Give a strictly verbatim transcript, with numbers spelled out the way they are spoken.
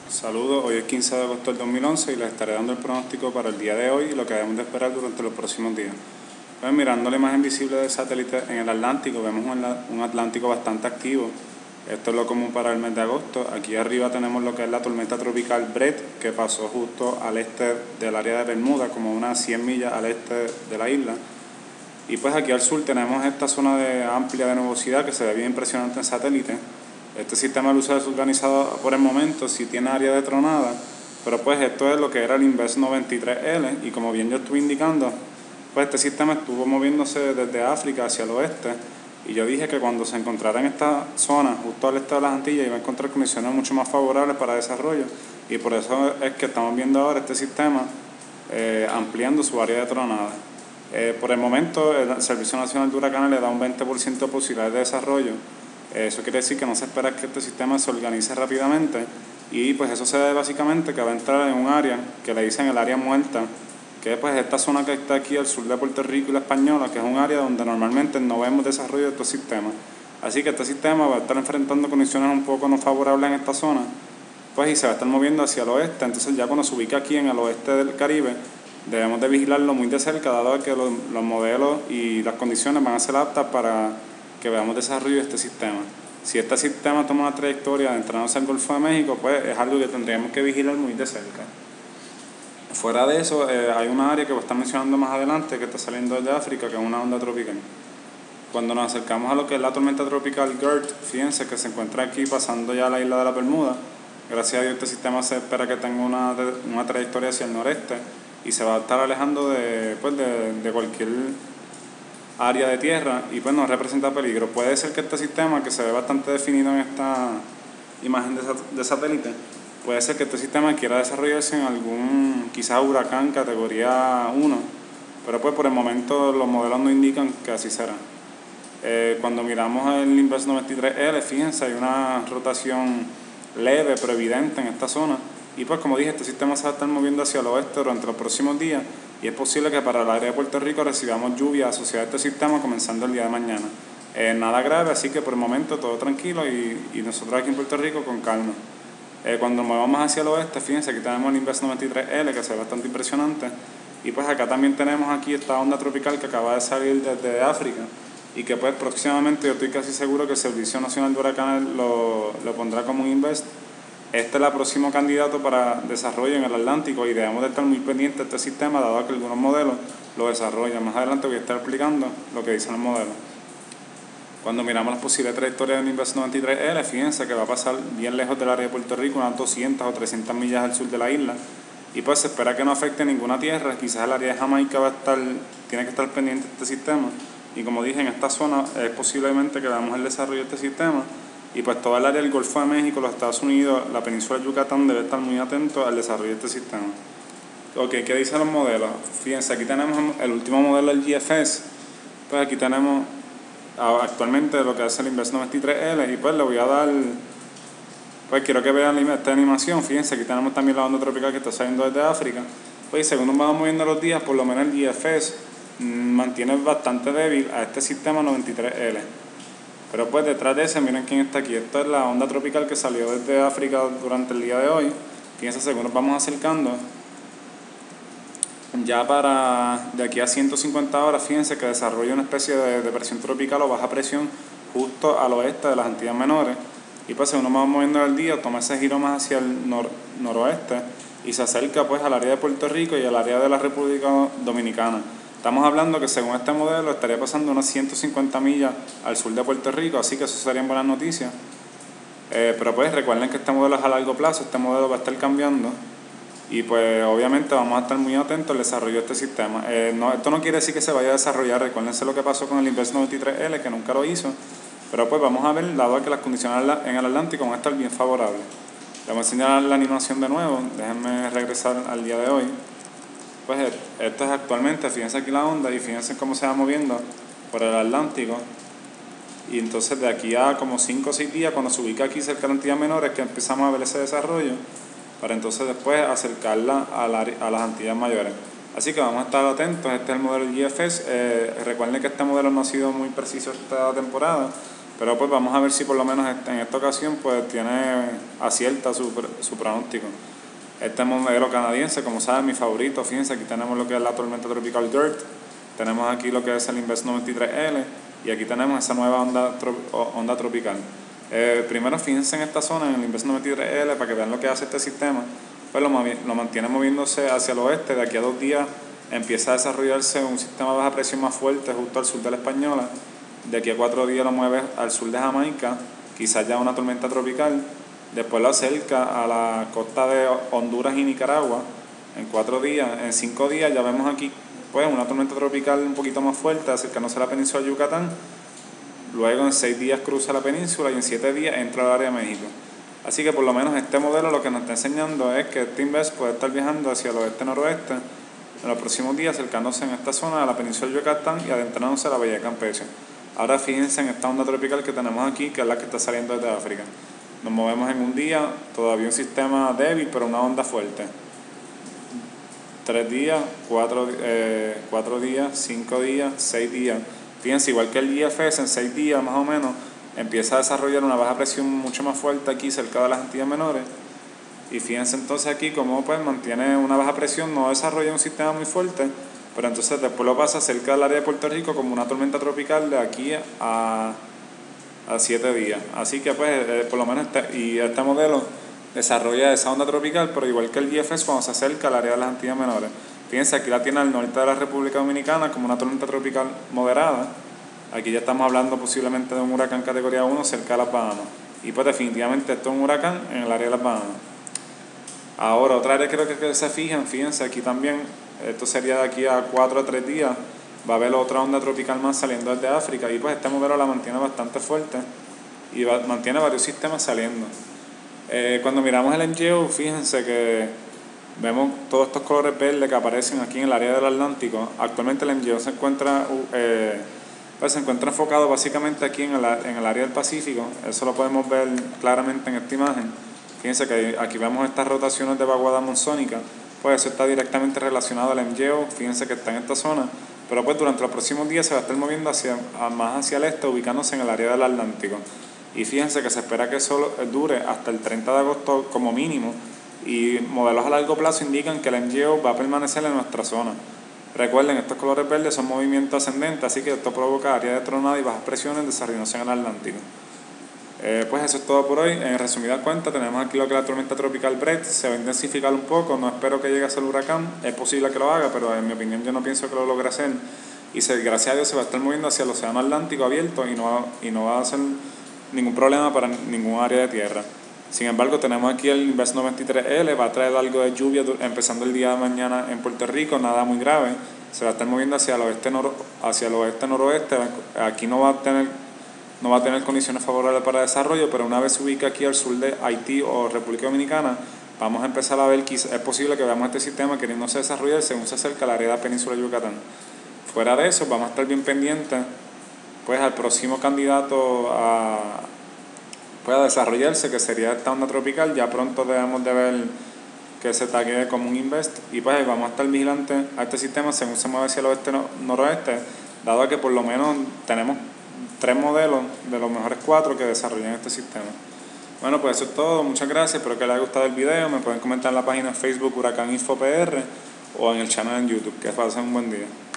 Saludos, hoy es quince de agosto del dos mil once y les estaré dando el pronóstico para el día de hoy y lo que debemos de esperar durante los próximos días. Pues mirando la imagen visible del satélite en el Atlántico, vemos un, un Atlántico bastante activo. Esto es lo común para el mes de agosto. Aquí arriba tenemos lo que es la tormenta tropical Brett, que pasó justo al este del área de Bermuda, como unas cien millas al este de la isla. Y pues aquí al sur tenemos esta zona de amplia de nubosidad que se ve bien impresionante en satélite. Este sistema luce desorganizado por el momento, sí tiene área de tronada, pero pues esto es lo que era el Inverse noventa y tres L, y como bien yo estuve indicando, pues este sistema estuvo moviéndose desde África hacia el oeste, y yo dije que cuando se encontrara en esta zona, justo al este de las Antillas, iba a encontrar condiciones mucho más favorables para desarrollo, y por eso es que estamos viendo ahora este sistema eh, ampliando su área de tronada. Eh, por el momento, el Servicio Nacional de Huracanes le da un veinte por ciento de posibilidades de desarrollo. Eso quiere decir que no se espera que este sistema se organice rápidamente, y pues eso se debe básicamente que va a entrar en un área que le dicen el área muerta, que es pues esta zona que está aquí al sur de Puerto Rico y la Española, que es un área donde normalmente no vemos desarrollo de estos sistemas. Así que este sistema va a estar enfrentando condiciones un poco no favorables en esta zona, pues y se va a estar moviendo hacia el oeste. Entonces ya cuando se ubica aquí en el oeste del Caribe, debemos de vigilarlo muy de cerca, dado que los, los modelos y las condiciones van a ser aptas para que veamos desarrollo de este sistema. Si este sistema toma una trayectoria de entrándose al Golfo de México, pues es algo que tendríamos que vigilar muy de cerca. Fuera de eso, eh, hay una área que voy a estar mencionando más adelante que está saliendo desde África, que es una onda tropical. Cuando nos acercamos a lo que es la tormenta tropical Gert, fíjense que se encuentra aquí pasando ya la isla de la Bermuda. Gracias a Dios este sistema se espera que tenga una, una trayectoria hacia el noreste y se va a estar alejando de, pues de, de cualquier área de tierra, y pues no representa peligro. Puede ser que este sistema, que se ve bastante definido en esta imagen de, de satélite, puede ser que este sistema quiera desarrollarse en algún quizás huracán categoría uno, pero pues por el momento los modelos no indican que así será. Eh, cuando miramos el Inverse noventa y tres L, fíjense, hay una rotación leve pero evidente en esta zona, y pues como dije, este sistema se va a estar moviendo hacia el oeste durante los próximos días, y es posible que para el área de Puerto Rico recibamos lluvia asociada a este sistema comenzando el día de mañana. Eh, nada grave, así que por el momento todo tranquilo, y, y nosotros aquí en Puerto Rico con calma. Eh, cuando nos movamos hacia el oeste, fíjense, aquí tenemos el Inverse noventa y tres L, que se ve bastante impresionante, y pues acá también tenemos aquí esta onda tropical que acaba de salir desde África, y que pues próximamente yo estoy casi seguro que el Servicio Nacional de Huracanes lo, lo pondrá como un Inverse. Este es el próximo candidato para desarrollo en el Atlántico, y debemos de estar muy pendientes de este sistema, dado que algunos modelos lo desarrollan. Más adelante voy a estar explicando lo que dicen los modelos. Cuando miramos las posibles trayectorias del Inverse noventa y tres L, fíjense que va a pasar bien lejos del área de Puerto Rico, unas doscientas o trescientas millas al sur de la isla, y pues se espera que no afecte ninguna tierra. Quizás el área de Jamaica va a estar, tiene que estar pendiente de este sistema, y como dije, en esta zona es posiblemente que veamos el desarrollo de este sistema. Y pues toda el área del Golfo de México, los Estados Unidos, la península de Yucatán debe estar muy atento al desarrollo de este sistema. Ok, ¿qué dicen los modelos? Fíjense, aquí tenemos el último modelo del G F S. Pues aquí tenemos actualmente lo que es el Inverse noventa y tres L, y pues le voy a dar, pues quiero que vean esta animación. Fíjense, aquí tenemos también la onda tropical que está saliendo desde África. Pues según nos vamos moviendo los días, por lo menos el G F S mmm, mantiene bastante débil a este sistema noventa y tres L. Pero pues detrás de ese, miren quién está aquí. Esta es la onda tropical que salió desde África durante el día de hoy. Fíjense, según nos vamos acercando, ya para de aquí a ciento cincuenta horas, fíjense que desarrolla una especie de depresión tropical o baja presión justo al oeste de las Antillas Menores. Y pues según nos vamos moviendo el día, toma ese giro más hacia el nor noroeste y se acerca pues al área de Puerto Rico y al área de la República Dominicana. Estamos hablando que según este modelo estaría pasando unas ciento cincuenta millas al sur de Puerto Rico, así que eso serían buenas noticias. Eh, pero pues recuerden que este modelo es a largo plazo, este modelo va a estar cambiando, y pues obviamente vamos a estar muy atentos al desarrollo de este sistema. Eh, no, esto no quiere decir que se vaya a desarrollar. Recuérdense lo que pasó con el Inverse noventa y tres L, que nunca lo hizo, pero pues vamos a ver, dado que las condiciones en el Atlántico van a estar bien favorables. Les voy a enseñar la animación de nuevo, déjenme regresar al día de hoy. Pues esto es actualmente, fíjense aquí la onda y fíjense cómo se va moviendo por el Atlántico, y entonces de aquí a como cinco o seis días, cuando se ubica aquí cerca de las Antillas Menores, que empezamos a ver ese desarrollo, para entonces después acercarla a, la, a las Antillas Mayores. Así que vamos a estar atentos. Este es el modelo G F S. Eh, recuerden que este modelo no ha sido muy preciso esta temporada, Pero pues vamos a ver si por lo menos en esta ocasión pues tiene acierta su, su pronóstico. Este modelo canadiense, como saben, mi favorito. Fíjense, aquí tenemos lo que es la tormenta tropical Gert, tenemos aquí lo que es el Inverse noventa y tres L y aquí tenemos esa nueva onda, onda tropical. Eh, primero fíjense en esta zona, en el Inverse noventa y tres L, para que vean lo que hace este sistema. Pues lo, lo mantiene moviéndose hacia el oeste. De aquí a dos días empieza a desarrollarse un sistema de baja presión más fuerte justo al sur de la Española. De aquí a cuatro días lo mueve al sur de Jamaica, quizás ya una tormenta tropical. Después lo acerca a la costa de Honduras y Nicaragua en cuatro días. En cinco días ya vemos aquí pues una tormenta tropical un poquito más fuerte acercándose a la península de Yucatán. Luego en seis días cruza la península y en siete días entra al área de México. Así que por lo menos este modelo lo que nos está enseñando es que este Inverse puede estar viajando hacia el oeste-noroeste en los próximos días, acercándose en esta zona a la península de Yucatán y adentrándose a la bahía de Campeche. Ahora fíjense en esta onda tropical que tenemos aquí, que es la que está saliendo desde África. Nos movemos en un día, todavía un sistema débil, pero una onda fuerte. Tres días, cuatro, eh, cuatro días, cinco días, seis días. Fíjense, igual que el I F S, en seis días más o menos, empieza a desarrollar una baja presión mucho más fuerte aquí cerca de las Antillas Menores. Y fíjense entonces aquí cómo pues mantiene una baja presión, no desarrolla un sistema muy fuerte, pero entonces después lo pasa cerca del área de Puerto Rico como una tormenta tropical de aquí a, a siete días. Así que pues eh, por lo menos este, y este modelo desarrolla esa onda tropical, pero igual que el I F S cuando se acerca al área de las Antillas Menores. Fíjense, aquí la tiene al norte de la República Dominicana como una tormenta tropical moderada. Aquí ya estamos hablando posiblemente de un huracán categoría uno cerca de las Bahamas. Y pues definitivamente esto es un huracán en el área de las Bahamas. Ahora, otra área creo que, que se fijan, fíjense, aquí también, esto sería de aquí a cuatro a tres días, va a haber otra onda tropical más saliendo desde África. Y pues este modelo la mantiene bastante fuerte y va, mantiene varios sistemas saliendo. Eh, cuando miramos el M G O, fíjense que vemos todos estos colores verdes que aparecen aquí en el área del Atlántico. Actualmente el M G O se encuentra, eh, pues se encuentra enfocado básicamente aquí en el, en el área del Pacífico. Eso lo podemos ver claramente en esta imagen. Fíjense que aquí vemos estas rotaciones de vaguada monzónica. Pues eso está directamente relacionado al M G O. Fíjense que está en esta zona. Pero pues durante los próximos días se va a estar moviendo hacia, más hacia el este, ubicándose en el área del Atlántico. Y fíjense que se espera que eso dure hasta el treinta de agosto como mínimo. Y modelos a largo plazo indican que el M G O va a permanecer en nuestra zona. Recuerden, estos colores verdes son movimientos ascendentes, así que esto provoca áreas de tronada y bajas presiones desarrollándose en el Atlántico. Eh, pues eso es todo por hoy. En resumida cuenta, tenemos aquí lo que es la tormenta tropical Brett. Se va a intensificar un poco, no espero que llegue a ser huracán. Es posible que lo haga, pero en mi opinión yo no pienso que lo logre hacer. Y se, gracias a Dios se va a estar moviendo hacia el océano Atlántico abierto y no va, y no va a ser ningún problema para ningún área de tierra. Sin embargo, tenemos aquí el Inverse noventa y tres L, va a traer algo de lluvia empezando el día de mañana en Puerto Rico, nada muy grave. Se va a estar moviendo hacia el oeste noro, hacia el oeste noroeste. Aquí no va a tener no va a tener condiciones favorables para desarrollo, pero una vez se ubica aquí al sur de Haití o República Dominicana, vamos a empezar a ver que es posible que veamos este sistema queriéndose desarrollar según se acerca a la área de la península de Yucatán. Fuera de eso, vamos a estar bien pendientes pues al próximo candidato a, pues, a desarrollarse, que sería esta onda tropical. Ya pronto debemos de ver que se tague como un invest, y pues vamos a estar vigilantes a este sistema según se mueve hacia el oeste noroeste, dado que por lo menos tenemos tres modelos de los mejores cuatro que desarrollan este sistema. Bueno, pues eso es todo. Muchas gracias. Espero que les haya gustado el video. Me pueden comentar en la página Facebook Huracán Info P R o en el canal en YouTube. Que pasen un buen día.